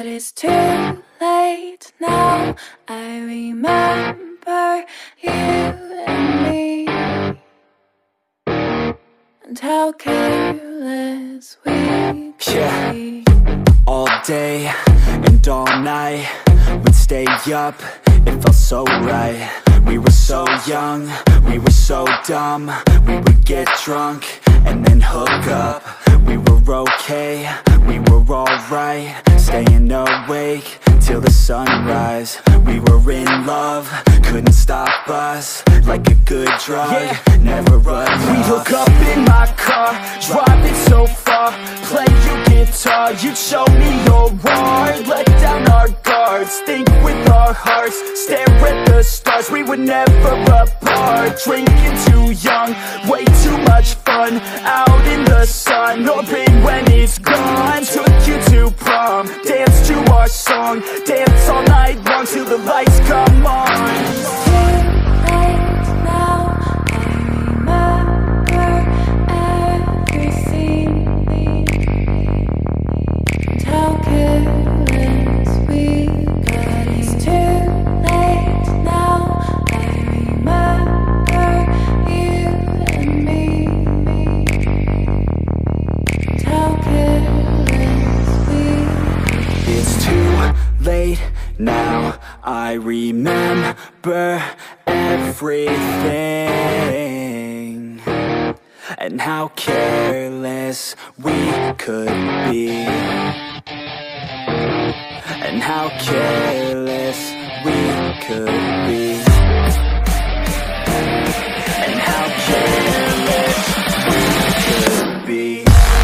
it's too late now. I remember you and me, and how careless we could be. All day and all night, we'd stay up, it felt so right. We were so young, we were so dumb. We would get drunk and then hook up. We were okay, we were alright, staying awake till the sunrise. We were in love, couldn't stop us, like a good drug, never enough. We'd hook up in my car, driving so far, play your guitar, you'd show me your art. Let down our guards, think with our hearts, stare at the stars. We were never apart, drinking too young, way too much fun, out in the sun, no pain when it's gone. Took you to prom, dance to our song, dance all night long till the lights come on. Now I remember everything, and how careless we could be, and how careless we could be, and how careless we could be.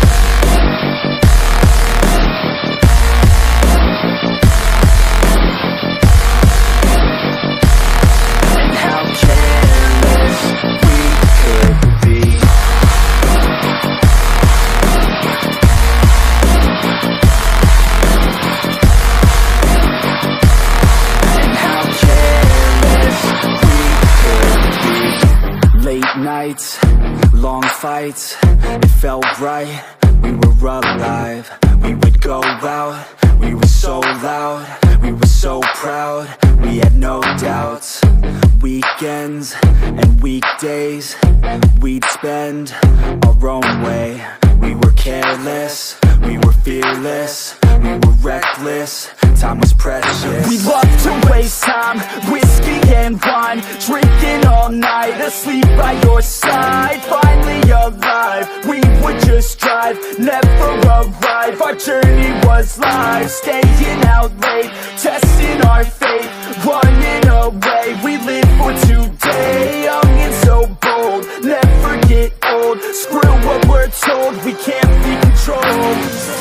Nights, long fights, it felt right, we were alive. We would go out, we were so loud, we were so proud, we had no doubts. Weekends and weekdays, we'd spend our own way. We were careless, we were fearless, we were reckless, time was precious. We loved to waste time, whiskey and wine, drinking all night, asleep by your side. Finally alive, we would just drive, never arrive. Our journey was live, staying out late, testing our fate, running away. We live for today, young and so bold, never get old. Screw what we're told, we can't be controlled.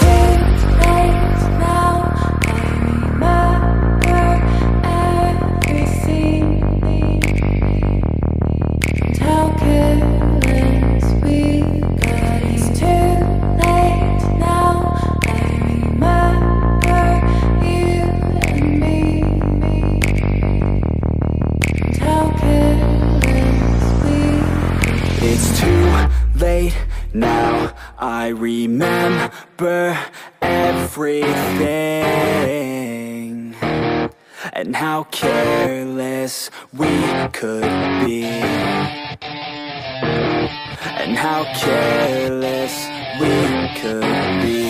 Now I remember everything, and how careless we could be, and how careless we could be,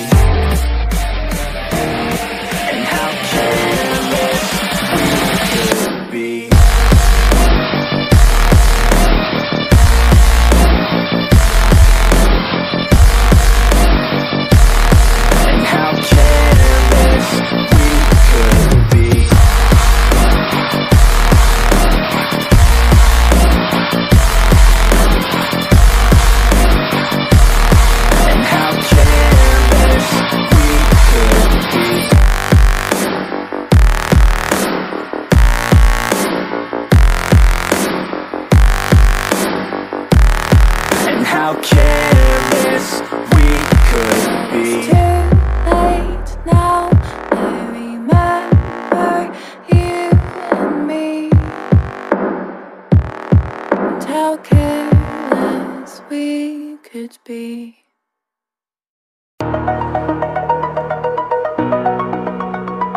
and how careless we could be. How careless we could be. It's too late now, I remember you and me, and how careless we could be. 'Cause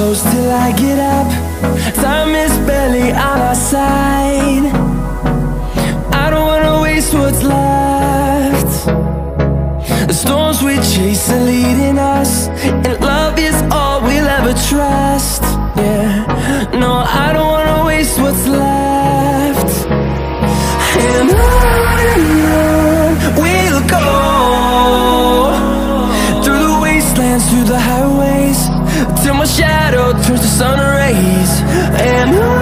close till I get up. Time is barely on our side. I don't wanna waste what's left. The storms we chase are leading us, and love is all we'll ever trust. Yeah, no, I don't wanna waste what's left. And on we'll go, through the wastelands, through the highways, till my shadow turns to sun rays. And on